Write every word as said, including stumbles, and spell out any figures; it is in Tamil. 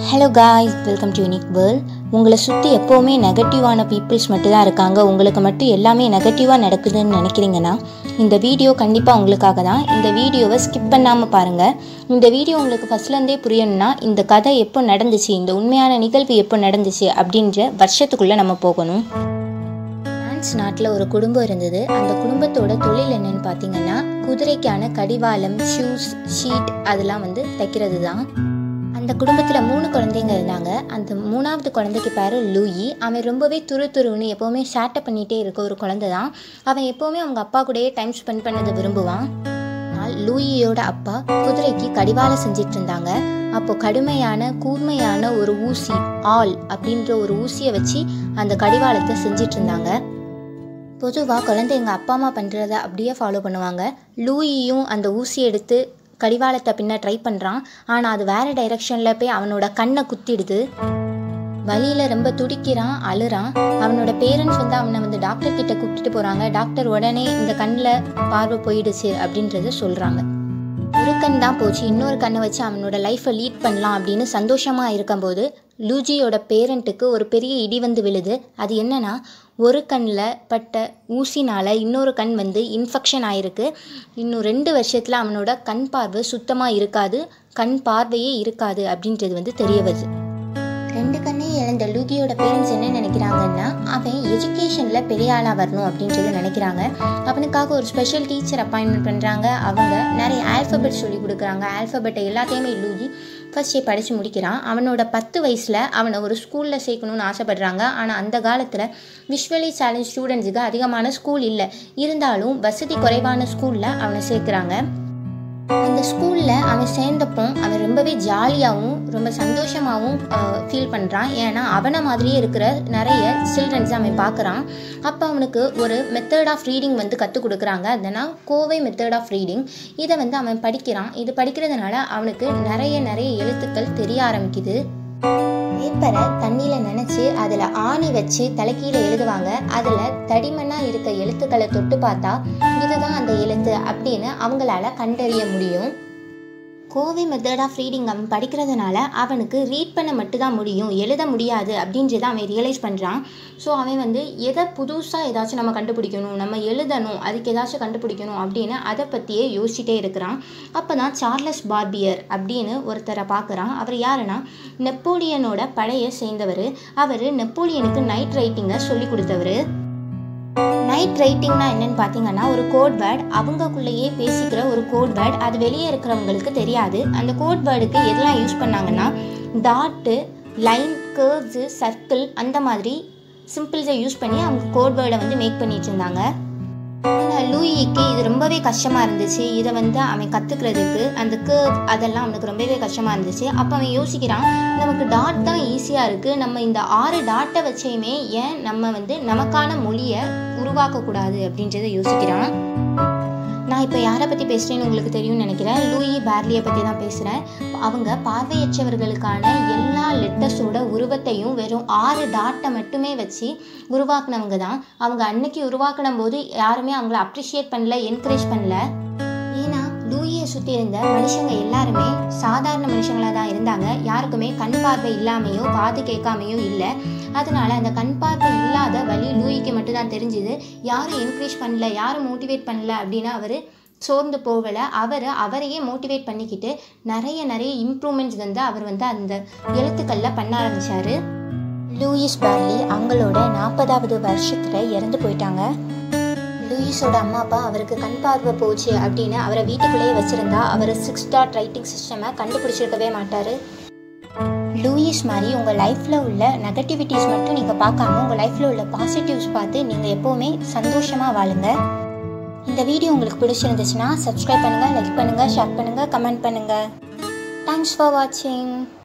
Hello guys, welcome to unique world. உங்களை சுற்றி எப்போவுமே நெகட்டிவான பீப்புள்ஸ் மட்டும் தான் இருக்காங்க, உங்களுக்கு மட்டும் எல்லாமே நெகட்டிவாக நடக்குதுன்னு நினைக்கிறீங்கன்னா இந்த வீடியோ கண்டிப்பாக உங்களுக்காக தான். இந்த வீடியோவை ஸ்கிப் பண்ணாமல் பாருங்கள். இந்த வீடியோ உங்களுக்கு ஃபஸ்ட்லேருந்தே புரியணும்னா இந்த கதை எப்போ நடந்துச்சு, இந்த உண்மையான நிகழ்வு எப்போ நடந்துச்சு அப்படின்ற வருஷத்துக்குள்ளே நம்ம போகணும். பிரான்ஸ் நாட்டில் ஒரு குடும்பம் இருந்தது. அந்த குடும்பத்தோட தொழில் என்னன்னு பார்த்தீங்கன்னா குதிரைக்கான கடிவாளம், ஷூஸ், ஷீட் அதெல்லாம் வந்து தைக்கிறது தான். அந்த குடும்பத்தில் மூணு குழந்தைங்க இருந்தாங்க. அந்த மூணாவது குழந்தைக்கு பேர் லூயி. அவன் ரொம்பவே துரு துருன்னு எப்போவுமே சேட்டை பண்ணிகிட்டே இருக்க ஒரு குழந்தை தான். அவன் எப்போவுமே அவங்க அப்பா கூடயே டைம் ஸ்பெண்ட் பண்ணதை விரும்புவான். ஆனால் லூயியோட அப்பா குதிரைக்கு கடிவாளம் செஞ்சிட்டு இருந்தாங்க. அப்போது கடுமையான கூர்மையான ஒரு ஊசி, ஆல் அப்படின்ற ஒரு ஊசியை வச்சு அந்த கடிவாளத்தை செஞ்சிட்டு இருந்தாங்க. பொதுவாக குழந்தைங்க அப்பா அம்மா பண்ணுறத அப்படியே ஃபாலோ பண்ணுவாங்க. லூயியும் அந்த ஊசி எடுத்து கடிவாளத்தை பின்ன ட்ரை பண்ணுறான். ஆனால் அது வேறு டைரெக்ஷனில் போய் அவனோட கண்ணை குத்திடுது. வலியில் ரொம்ப துடிக்கிறான், அழுறான். அவனோட பேரண்ட்ஸ் வந்து அவனை வந்து டாக்டர் கிட்ட கூப்பிட்டுட்டு போகிறாங்க. டாக்டர் உடனே இந்த கண்ணில் பார்வை போயிடுச்சு அப்படின்றத சொல்கிறாங்க. ஒரு கண் தான் போச்சு, இன்னொரு கண்ணை வச்சு அவனோட லைஃப்பை லீட் பண்ணலாம் அப்படின்னு சந்தோஷமாக இருக்கும்போது லூஜியோட பேரண்ட்டுக்கு ஒரு பெரிய இடி வந்து விழுது. அது என்னன்னா, ஒரு கண்ணில் பட்ட ஊசினால் இன்னொரு கண் வந்து இன்ஃபெக்ஷன் ஆகிருக்கு. இன்னும் ரெண்டு வருஷத்தில் அவனோட கண் பார்வை சுத்தமாக இருக்காது, கண் பார்வையே இருக்காது அப்படின்றது வந்து தெரிய வருது. ரெண்டு கண்ணையும் இழந்த லூகியோட பேரண்ட்ஸ் என்ன நினைக்கிறாங்கன்னா, அவன் எஜுகேஷனில் பெரிய ஆளாக வரணும் அப்படின்றது நினைக்கிறாங்க. அவனுக்காக ஒரு ஸ்பெஷல் டீச்சர் அப்பாயின்மெண்ட் பண்ணுறாங்க. அவங்க நிறைய ஆல்ஃபபெட் சொல்லி கொடுக்குறாங்க. ஆல்ஃபபெட்டை எல்லாத்தையுமே லூகி ஃபஸ்ட்டே படித்து முடிக்கிறான். அவனோட பத்து வயசில் அவனை ஒரு ஸ்கூலில் சேர்க்கணுன்னு ஆசைப்படுறாங்க. ஆனால் அந்த காலத்தில் விஷுவலி சேலஞ்ச் ஸ்டூடெண்ட்ஸுக்கு அதிகமான ஸ்கூல் இல்லை. இருந்தாலும் வசதி குறைவான ஸ்கூலில் அவனை சேர்க்குறாங்க. அந்த ஸ்கூலில் அவன் சேர்ந்தப்போ அவன் ரொம்பவே ஜாலியாகவும் ரொம்ப சந்தோஷமாகவும் ஃபீல் பண்ணுறான். ஏன்னா அவனை மாதிரியே இருக்கிற நிறைய சில்ட்ரன்ஸ் அவன் பார்க்குறான். அப்போ அவனுக்கு ஒரு மெத்தட் ஆஃப் ரீடிங் வந்து கற்றுக் கொடுக்குறாங்க. அதனால் கோவை மெத்தட் ஆஃப் ரீடிங். இதை வந்து அவன் படிக்கிறான். இது படிக்கிறதுனால அவனுக்கு நிறைய நிறைய எழுத்துக்கள் தெரிய ஆரம்பிக்குது. பேப்பரை தண்ணியில் நினச்சி அதில் ஆணி வச்சு தலைக்கீழே எழுதுவாங்க. அதில் தடிமனாக இருக்க எழுத்துக்களை தொட்டு பார்த்தா இதுதான் அந்த எழுத்து அப்படின்னு அவங்களால கண்டறிய முடியும். கோவை மெத்தட் ஆஃப் ரீடிங் அவன் படிக்கிறதுனால அவனுக்கு ரீட் பண்ண மட்டும்தான் முடியும், எழுத முடியாது அப்படின்றத அவன் ரியலைஸ் பண்ணுறான். ஸோ அவன் வந்து எதை புதுசாக ஏதாச்சும் நம்ம கண்டுபிடிக்கணும், நம்ம எழுதணும், அதுக்கு ஏதாச்சும் கண்டுபிடிக்கணும் அப்படின்னு அதை பற்றியே யோசிச்சுட்டே இருக்கிறான். அப்போ தான் சார்லஸ் பார்பியர் அப்படின்னு ஒருத்தரை பார்க்குறான். அவர் யாருன்னா நெப்போலியனோட படையை சேர்ந்தவர். அவர் நெப்போலியனுக்கு நைட் ரைட்டிங்கை சொல்லி கொடுத்தவர். நைட் ரைட்டிங்னா என்னன்னு பார்த்தீங்கன்னா ஒரு கோட் வேர்ட், அவங்கக்குள்ளேயே பேசிக்கிற ஒரு கோட் வேர்ட். அது வெளியே இருக்கிறவங்களுக்கு தெரியாது. அந்த கோட் வேர்டுக்கு எதெல்லாம் யூஸ் பண்ணாங்கன்னா டாட்டு, லைன், கர்வ்ஸு, சர்க்கிள் அந்த மாதிரி சிம்பிள்ஸை யூஸ் பண்ணி அவங்க கோட் வேர்டை வந்து மேக் பண்ணிட்டு இருந்தாங்க. ஆனால் லூயிக்கு இது ரொம்பவே கஷ்டமாக இருந்துச்சு. இதை வந்து அவன் கற்றுக்கிறதுக்கு அந்த கர்வ் அதெல்லாம் அவனுக்கு ரொம்பவே கஷ்டமாக இருந்துச்சு. அப்போ அவன் யோசிக்கிறான், நமக்கு டாட் தான் ஈஸியாக இருக்குது, நம்ம இந்த ஆறு டாட்டை வச்சையுமே ஏன் நம்ம வந்து நமக்கான மொழியை உருவாக்கக்கூடாது அப்படின்றத யோசிக்கிறான். நான் இப்போ யாரை பற்றி பேசுகிறேன்னு உங்களுக்கு தெரியும்னு நினைக்கிறேன். லூயி பார்லியை பற்றி தான் பேசுகிறேன். அவங்க பார்வையற்றவர்களுக்கான எல்லா லெட்டர்ஸோட உருவத்தையும் வெறும் ஆறு டாட்டை மட்டுமே வச்சு உருவாக்குனவங்க தான். அவங்க அன்னைக்கு உருவாக்கின போது யாருமே அவங்கள அப்ரிஷியேட் பண்ணல, என்கரேஜ் பண்ணல. ஏன்னா லூயியை சுற்றி இருந்த மனுஷங்க எல்லாருமே சாதாரண மனுஷங்களாக தான் இருந்தாங்க. யாருக்குமே கண் பார்வை இல்லாமையோ காது கேட்காமையோ இல்லை. அதனால அந்த கண் பார்வை இல்லாத வழி லூயிக்கு மட்டும்தான் தெரிஞ்சுது. யாரும் என்கரேஜ் பண்ணல, யாரும் மோட்டிவேட் பண்ணல அப்படின்னு அவர் சோர்ந்து போகலை. அவர் அவரையே மோட்டிவேட் பண்ணிக்கிட்டு நிறைய நிறைய இம்ப்ரூவ்மெண்ட்ஸ் வந்து அவர் வந்து அந்த எழுத்துக்களில் பண்ண ஆரம்பித்தார். லூயிஸ் பார்லி அவங்களோட நாற்பதாவது வருஷத்தில் இறந்து போயிட்டாங்க. லூயிஸோட அம்மா அப்பா அவருக்கு கண் பார்வை போச்சு அப்படின்னு அவரை வீட்டுக்குள்ளேயே வச்சுருந்தா அவர் சிக்ஸ் டாட் ரைட்டிங் சிஸ்டமை கண்டுபிடிச்சிருக்கவே மாட்டார். லூயிஸ் மாதிரி உங்கள் லைஃப்பில் உள்ள நெகட்டிவிட்டிஸ் மட்டும் நீங்கள் பார்க்காம உங்கள் லைஃப்பில் உள்ள பாசிட்டிவ்ஸ் பார்த்து நீங்கள் எப்போவுமே சந்தோஷமாக வாழுங்க. இந்த வீடியோ உங்களுக்கு பிடிச்சிருந்துச்சுன்னா சப்ஸ்கிரைப் பண்ணுங்கள், லைக் பண்ணுங்கள், ஷேர் பண்ணுங்கள், கமெண்ட் பண்ணுங்கள். தேங்க்ஸ் ஃபார் வாட்சிங்.